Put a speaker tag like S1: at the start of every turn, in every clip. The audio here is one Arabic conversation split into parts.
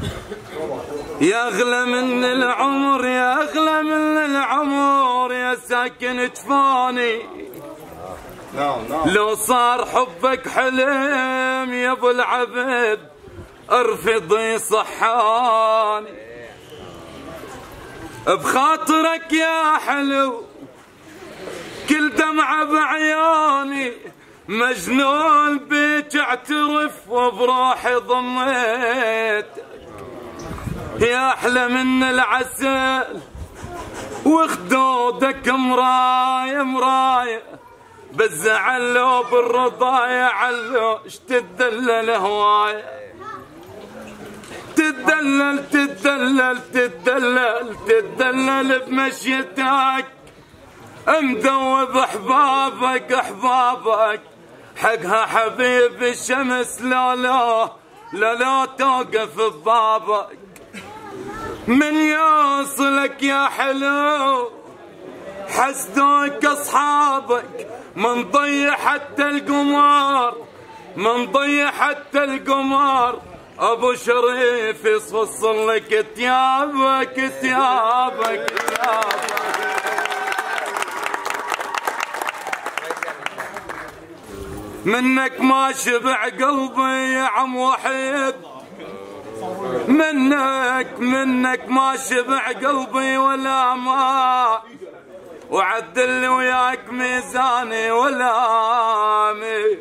S1: يا أغلى من العمر يا أغلى من العمر يا ساكن جفاني. لو صار حبك حلم يا ابو العبد ارفضي صحاني. بخاطرك يا حلو كل دمعة بعيوني مجنون بيك اعترف وبروحي ضميت. يا احلى من العسل وخدودك مراية مراية بالزعل لو بالرضايا علو اشتدلل هواية. تدلل تدلل تدلل تدلل بمشيتك مدوب احبابك احبابك حقها حبيب الشمس لا لا لا لا توقف ببابك. من يوصلك يا حلو حسدوك اصحابك من ضيع حتى القمار من ضيع حتى القمار. ابو شريف يصفصل لك ثيابك ثيابك ثيابك. منك ما شبع قلبي يا عم وحيد منك ما شبع قلبي ولا ما وعدل وياك ميزاني ولا مي.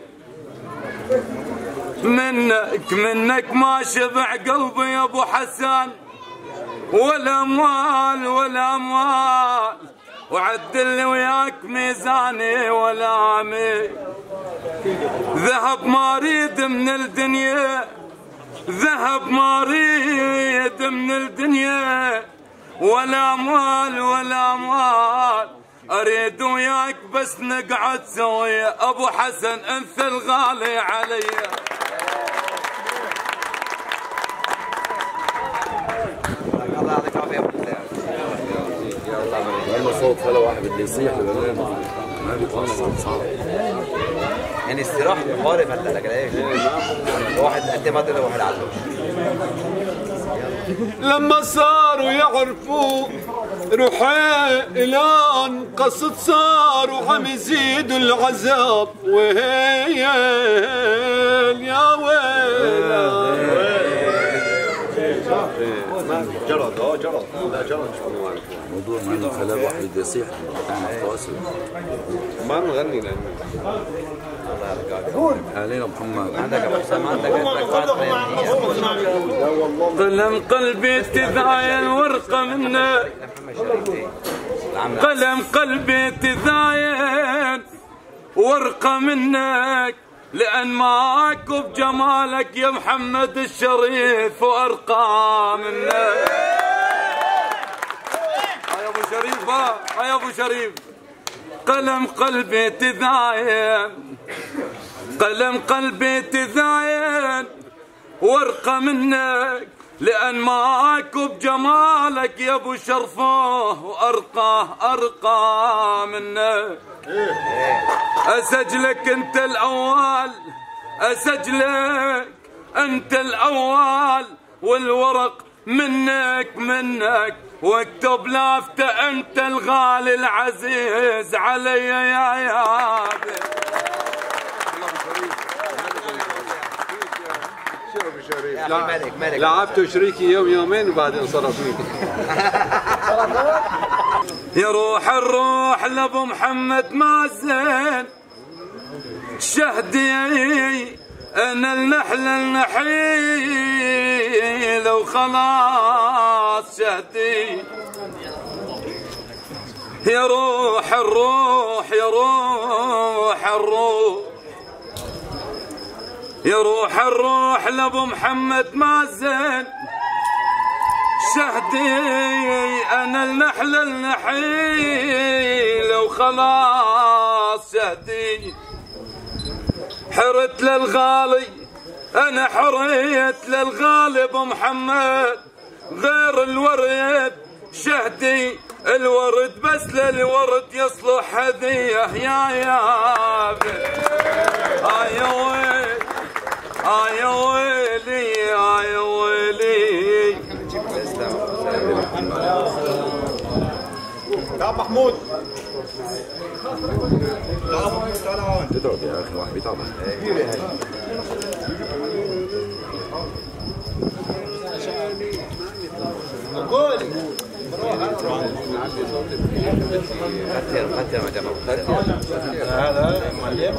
S1: منك ما شبع قلبي يا ابو حسن ولا مال ولا مال وعدل وياك ميزاني ولا مي. ذهب ما اريد من الدنيا ذهب ما اريد من الدنيا ولا مال ولا مال اريد وياك بس نقعد سوية. ابو حسن انت الغالي علي.
S2: الله يعطيك العافية يا ابو
S3: والله صوت خلا واحد بده يصيح ما بيطلع صوت صعب.
S2: يعني استراحة مقارب هلا لك ايش؟ واحد قد ما تقدر واحد علوش.
S4: لما صاروا يعرفوا رحيلان قصد صاروا عم يزيدوا العذاب. ويل يا ويل
S3: جرد جرد لا جرد. الموضوع ما انه خلال واحد بده يصيح
S4: ما نغني لانه
S3: علينا محمد.
S2: عندك ابو حسام عندك
S1: قلم قلبي تذاين ورقة منك قلم قلبي تذاين ورقة منك لأن معاك بجمالك يا محمد الشريف وأرقى منك. يا أبو شريف يا أبو شريف. قلم قلبي تذاين قلم قلبي تذاين ورقة منك لأن معاك بجمالك يا أبو شرفه وأرقى منك. أسجلك أنت الأول أسجلك أنت الأول والورق منك واكتب لافتة أنت الغالي العزيز علي يا يابي.
S4: ملك لعبتوا شريكي يوم يومين وبعدين صرفني.
S1: يا روح الروح لابو محمد مازن شهدي انا النحيل وخلاص شهدي. يا روح الروح يا روح الروح يا روح الروح لابو محمد مازن شهدي انا النحيل وخلاص شهدي. حرت للغالي انا حريت للغالي ابو محمد غير الورد شهدي الورد بس للورد يصلح هديه يا يابي. يا ويلي يا ويلي يا ويلي
S5: عم محمود
S3: تضرب يا اخي واحد بيتعب
S2: ختم يا جماعه
S5: هذا معلم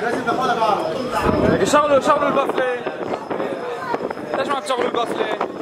S5: شغلوا البفلة. ليش ما بتشغلوا البفلة؟